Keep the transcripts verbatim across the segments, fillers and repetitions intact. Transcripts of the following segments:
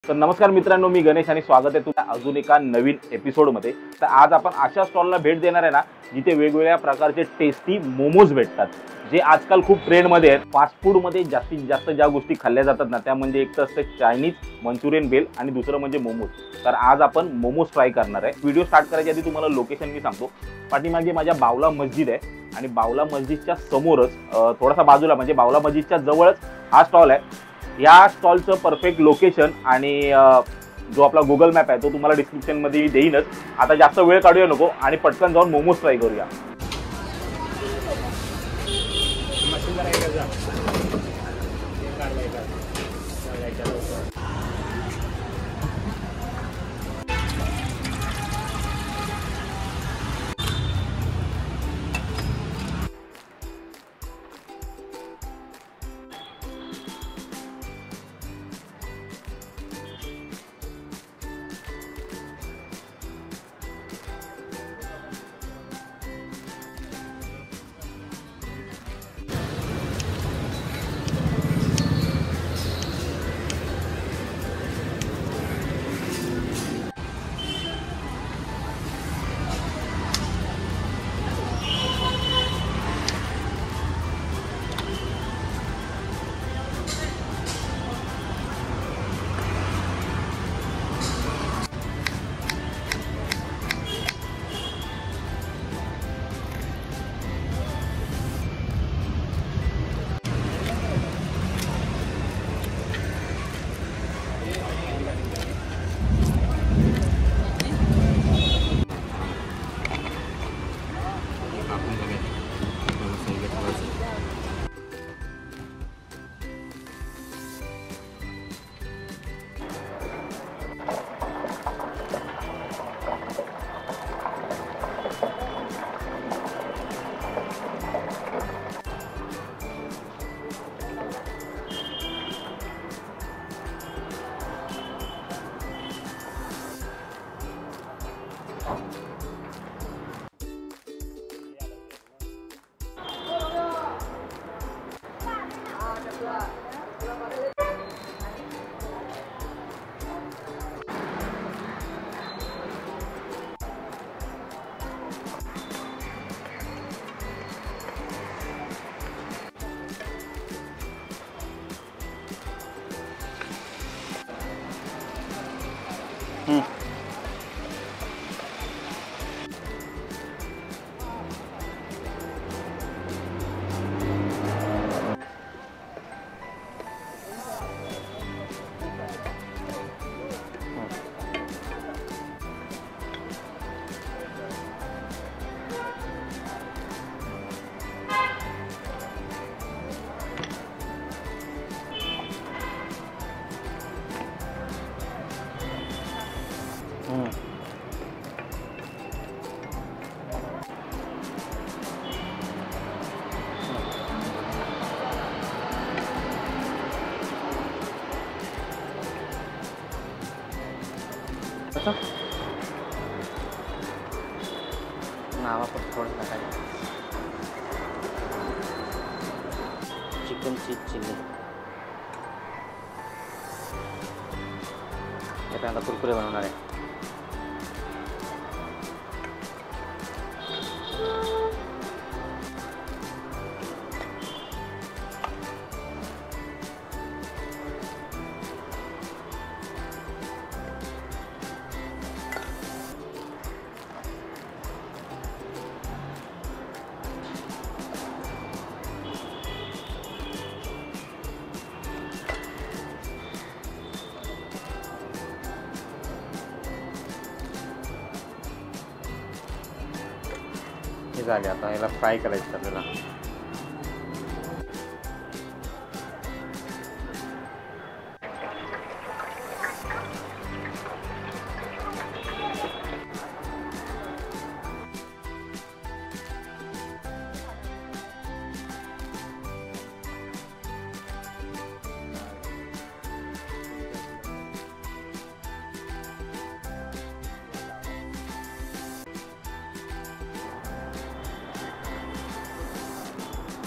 तर नमस्कार मित्रांनो, मी गणेश आणि स्वागत आहे तुमच्या अजून एका नवीन एपिसोडमध्ये। तर आज आपण अशा स्टॉलला भेट देणार आहे ना, जिथे वेगवेगळ्या प्रकारचे टेस्टी मोमोज भेटतात, जे आजकाल खूप ट्रेंडमध्ये आहेत। फास्ट फूडमध्ये जास्तीत जास्त ज्या गोष्टी खाल्ल्या जातात ना, त्या म्हणजे एक तर असते चायनीज, मंचुरियन भेल आणि दुसरं म्हणजे मोमोज। तर आज आपण मोमोज ट्राय करणार आहे। व्हिडिओ स्टार्ट करायच्या आधी तुम्हाला लोकेशन मी सांगतो। पाठीमागे माझ्या बावला मस्जिद आहे आणि बावला मस्जिदच्या समोरच थोडासा बाजूला म्हणजे बावला मस्जिदच्या जवळच हा स्टॉल आहे। या स्टॉलचं परफेक्ट लोकेशन आणि जो आपला गुगल मॅप आहे तो तुम्हाला डिस्क्रिप्शनमध्ये देईनच। आता जास्त वेळ काढूया नको आणि पटकन जाऊन मोमोज ट्राय करूया। हम्म नावा पर थोड़ा टाकायचं चिकन चीज चिल्ली हे पण आता कुरकुरे बनवणार आहे। हे झाले, आता याला फ्राय करायचं आपल्याला।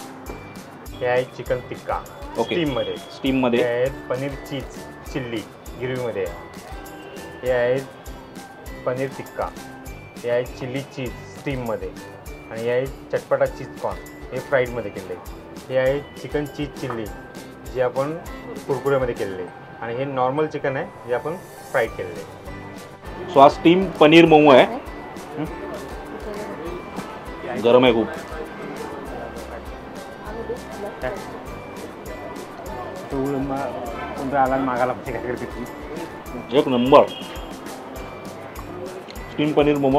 हे आहे चिकन टिक्का ओके। स्टीम मध्ये स्टीम मध्ये हे आहे पनीर चीज चिल्ली गिरवीमध्ये आहे. हे आहे पनीर टिक्का, हे आहे चिली चीज स्टीममध्ये, आणि हे आहे चटपटा चीज कॉर्न, हे फ्राईडमध्ये केलेले. हे आहे चिकन चीज चिल्ली जे आपण कुरकुऱ्यामध्ये केलेले, आणि हे नॉर्मल चिकन आहे जे आपण फ्राईड केलेले. सो हा स्टीम पनीर मोमो आहे. गरम आहे खूप. आला मागायला पाहिजे काय करते तू. एक नंबर स्टीम पनीर मोमो.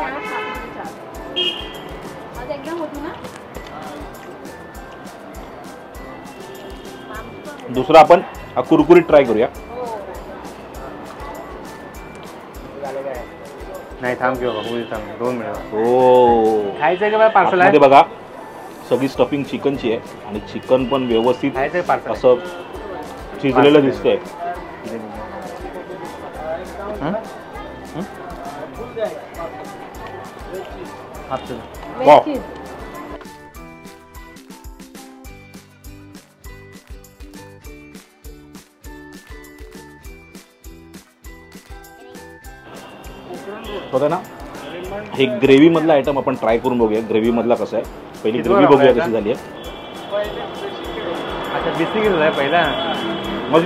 दुसरा आपण हा कुरकुरीत ट्राय करूया. नाही थांब किंवा होईल थांब दोन मिनिट. हो खायचं का पार्सल आहे? आतमध्ये बघा सगळी स्टफिंग चिकनची आहे आणि चिकन पण व्यवस्थित खायचं पार्सल असं शिजलेलं दिसतंय. वाव. बघा ना, हे ग्रेव्ही मधला आयटम आपण ट्राय करून बघूया. ग्रेव्ही मधला कसं आहे, पहिली ग्रेव्ही बघूया कशी झाली आहे. अच्छा बिस्किट आहे पहिला मस्त.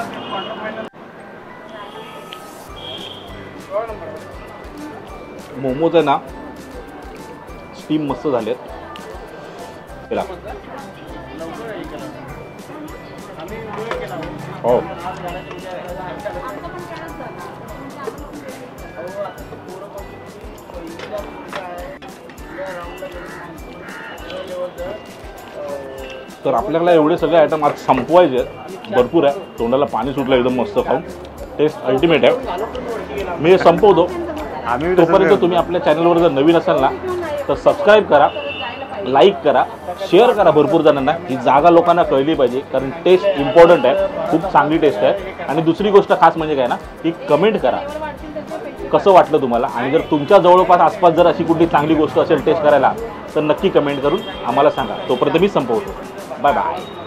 मोमोज आहे ना स्टीम मस्त झालेत. केला हो. तर आपल्याला एवढे सगळे आयटम आज संपवायचे आहेत. भरपूर आहे. तोंडाला पाणी सुटलं एकदम मस्त खाऊन. टेस्ट अल्टिमेट आहे. मी हे संपवतो. आम्ही तोपर्यंत तुम्ही आपल्या चॅनलवर जर नवीन असाल ना तर सबस्क्राईब करा, लाईक करा, शेअर करा भरपूर जणांना. ही जागा लोकांना कळली पाहिजे कारण टेस्ट इम्पॉर्टंट आहे. खूप चांगली टेस्ट आहे. आणि दुसरी गोष्ट खास म्हणजे काय ना की कमेंट करा कसं वाटलं तुम्हाला. आणि जर तुमच्या जवळपास आसपास जर अशी कुठली चांगली गोष्ट असेल टेस्ट करायला तर नक्की कमेंट करून आम्हाला सांगा. तोपर्यंत मी संपवतो. Bye bye.